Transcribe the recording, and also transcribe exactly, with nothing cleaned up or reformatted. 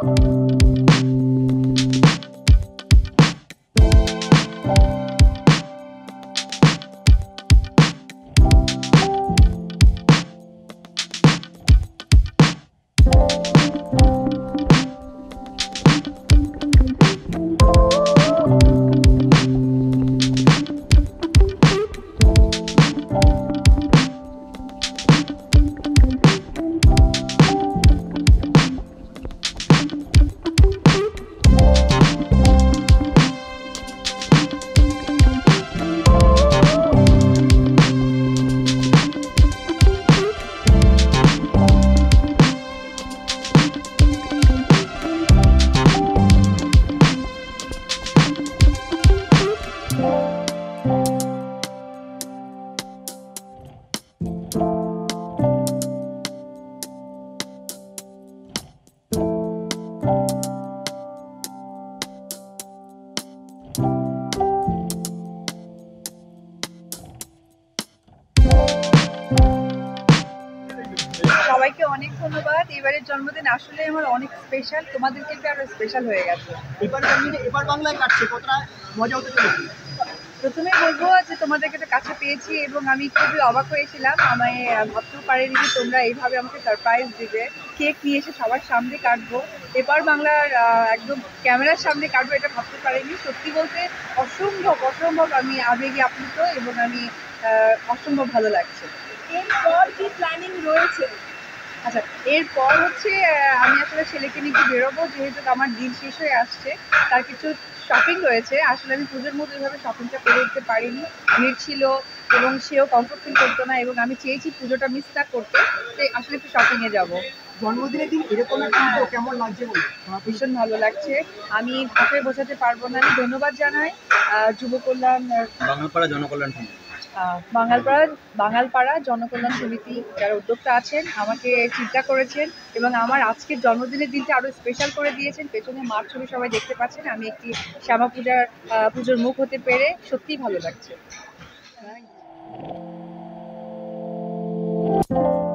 সবাইকে অনেক ধন্যবাদ। এবারের জন্মদিন আসলে আমার অনেক স্পেশাল, তোমাদের কিন্তু আরো স্পেশাল হয়ে গেছে। এবার জন্মদিনে এবার বাংলায় কাটছে, কতটা মজা হতে চলেছে? প্রথমে বলবো যে তোমাদেরকে তো কাছে পেয়েছি এবং আমি খুবই অবাক হয়েছিলাম। আমি ভাবতেও পারিনি যে তোমরা এইভাবে আমাকে সারপ্রাইজ দিবে, কেক নিয়ে এসে সবার সামনে কাটবো, এবার বাংলার একদম ক্যামেরার সামনে কাটবো, এটা ভাবতে পারিনি। সত্যি বলতে অসম্ভব অসম্ভব আমি আবেগে আপ্লুত এবং আমি অসম্ভব ভালো লাগছে। এরপর কি প্ল্যানিং রয়েছে? আচ্ছা, এরপর হচ্ছে আমি আসলে ছেলেকে নিয়ে বেরোবো, যেহেতু আমার দিন শেষ হয়ে আসছে, তার কিছু শপিং রয়েছে। আসলে আমি পুজোর মধ্যে এইভাবে শপিংটা করে উঠতে পারিনি, ভিড় ছিল এবং সেও কমফোর্ট ফিল করতো না এবং আমি চেয়েছি পুজোটা মিস না করতে, তাই আসলে একটু শপিংয়ে যাবো। জন্মদিনের দিন এরকম একটা কেমন লাগছে বলে? ভীষণ ভালো লাগছে, আমি ভাষায় বোঝাতে পারবো না। আমি ধন্যবাদ জানাই যুব কল্যাণ বাঙালপাড়া জনকল্যাণ সমিতি বাঙালপাড়া বাঙালপাড়া জনকল্যাণ সমিতি যারা উদ্যোক্তা আছেন, আমাকে চিন্তা করেছেন এবং আমার আজকের জন্মদিনের দিনটা আরও স্পেশাল করে দিয়েছেন। পেছনে মার ছবি সবাই দেখতে পাচ্ছেন, আমি একটি শ্যামা পূজার পুজোর মুখ হতে পেরে সত্যিই ভালো লাগছে।